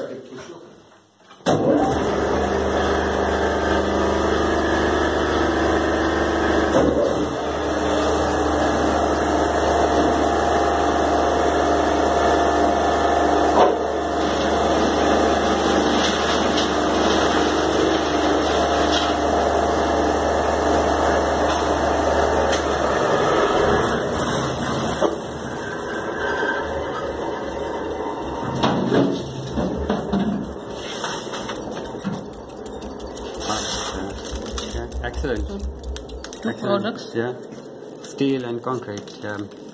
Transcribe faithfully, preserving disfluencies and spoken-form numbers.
static tissue. Excellent. Two Excellent. products. Yeah. Steel and concrete. Yeah.